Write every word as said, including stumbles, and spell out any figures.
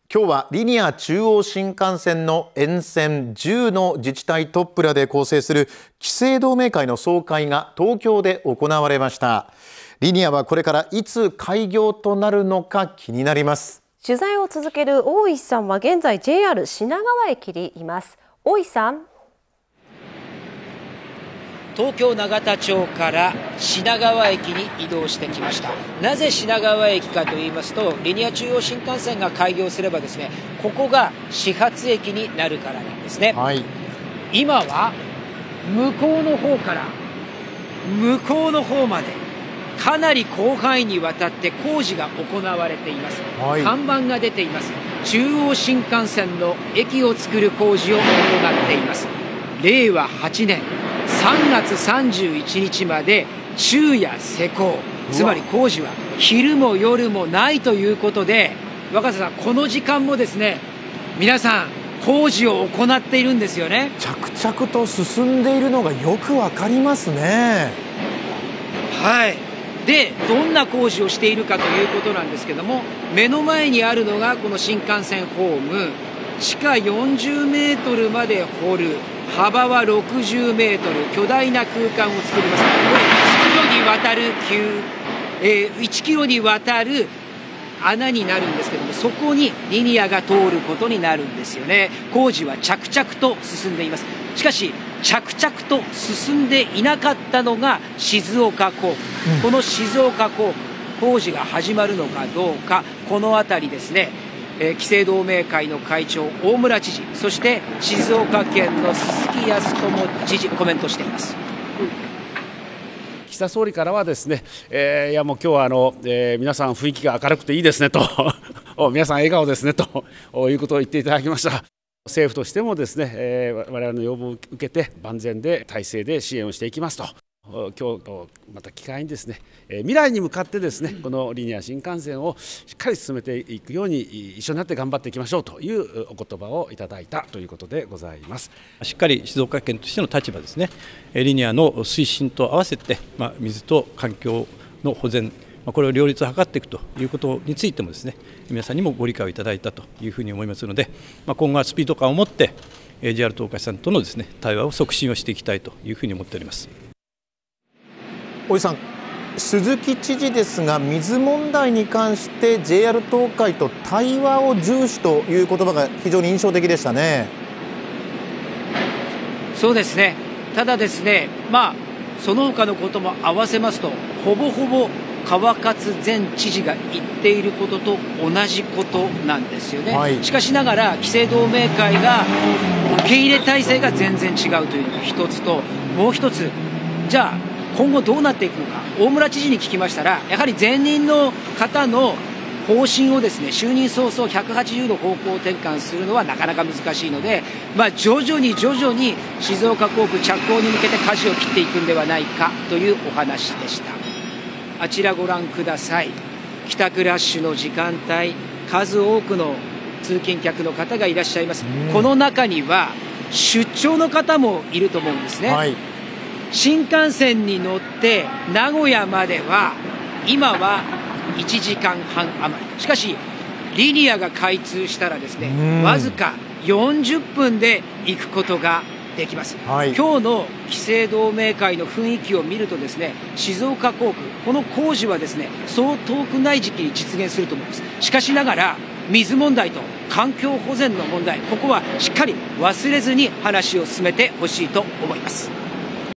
今日はリニア中央新幹線の沿線じゅうの自治体トップらで構成する期成同盟会の総会が東京で行われました。リニアはこれからいつ開業となるのか気になります。 取材を続ける大石さんは現在 ジェイアール 品川駅にいます。大石さん。 東京永田町から品川駅に移動してきました。なぜ品川駅かと言いますと、リニア中央新幹線が開業すればですね、ここが始発駅になるからなんですね。はい、今は向こうの方から向こうの方までかなり広範囲にわたって工事が行われています。はい、看板が出ています。中央新幹線の駅を作る工事を行っています。れいわはちねんさんがつさんじゅういちにちまで昼夜施工、つまり工事は昼も夜もないということで、若狭さん、この時間もですね、皆さん工事を行っているんですよね。 着々と進んでいるのがよくわかりますね。 はい。で、どんな工事をしているかということなんですけども、目の前にあるのがこの新幹線ホーム、地下よんじゅうメートルまで掘る、幅はろくじゅうメートル、巨大な空間を作ります。これいちキロにわたる急、えー、いちキロにわたる穴になるんですけども、そこにリニアが通ることになるんですよね。工事は着々と進んでいます。しかし着々と進んでいなかったのが静岡工区、うん、この静岡工区、工事が始まるのかどうか、この辺りですね、えー、期成同盟会の会長大村知事、そして静岡県の鈴木康友知事、コメントしています。 岸田総理からはですね、えー、いやもう今日はあの、えー、皆さん雰囲気が明るくていいですねと皆さん笑顔ですねということを言っていただきました。政府としてもですね、えー、我々の要望を受けて万全で体制で支援をしていきますと、今日また機会にですね、未来に向かってですね、このリニア新幹線をしっかり進めていくように一緒になって頑張っていきましょうというお言葉をいただいたということでございます。 しっかり静岡県としての立場ですね、リニアの推進と合わせて、まあ、水と環境の保全、これを両立を図っていくということについてもですね、皆さんにもご理解をいただいたというふうに思いますので、まあ、今後はスピード感を持って ジェイアール 東海さんとのですね、対話を促進をしていきたいというふうに思っております。 大井さん、鈴木知事ですが、水問題に関して ジェイアール 東海と対話を重視という言葉が非常に印象的でしたね。 そうですね。ただですね、まあその他のことも合わせますと、ほぼほぼ川勝前知事が言っていることと同じことなんですよね。はい、しかしながら期成同盟会が受け入れ体制が全然違うというのが一つと、もう一つ、じゃあ今後どうなっていくのか、大村知事に聞きましたら、やはり前任の方の方針をですね、就任早々ひゃくはちじゅうど方向転換するのはなかなか難しいので、まあ、徐々に徐々に静岡工区着工に向けて舵を切っていくんではないかというお話でした。あちらご覧ください。帰宅ラッシュの時間帯、数多くの通勤客の方がいらっしゃいます。この中には出張の方もいると思うんですね。はい、新幹線に乗って名古屋までは今はいちじかんはん余り。しかしリニアが開通したらですね、わずかよんじゅっぷんで行くことができます。はい、今日の期成同盟会の雰囲気を見るとですね、静岡工区、この工事はですね、そう遠くない時期に実現すると思います。しかしながら水問題と環境保全の問題、ここはしっかり忘れずに話を進めてほしいと思います。